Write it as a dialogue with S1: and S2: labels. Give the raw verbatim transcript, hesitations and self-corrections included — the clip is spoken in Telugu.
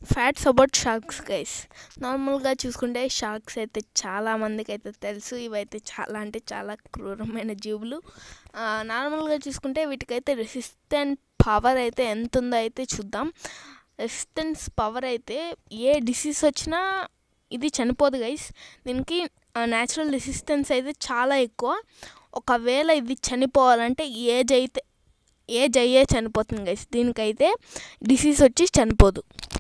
S1: Facts about sharks guys. నార్మల్గా చూసుకుంటే షార్క్స్ అయితే చాలా మందికి అయితే తెలుసు. ఇవైతే చాలా అంటే చాలా క్రూరమైన జీవులు. నార్మల్గా చూసుకుంటే వీటికైతే రెసిస్టెంట్ పవర్ అయితే ఎంత ఉందో అయితే చూద్దాం. రెసిస్టెన్స్ పవర్ అయితే ఏ డిసీజ్ వచ్చినా ఇది చనిపోదు గైస్. దీనికి న్యాచురల్ రెసిస్టెన్స్ అయితే చాలా ఎక్కువ. ఒకవేళ ఇది చనిపోవాలంటే ఏజ్ అయితే ఏజ్ అయ్యే చనిపోతుంది గైస్. దీనికైతే డిసీజ్ వచ్చి చనిపోదు.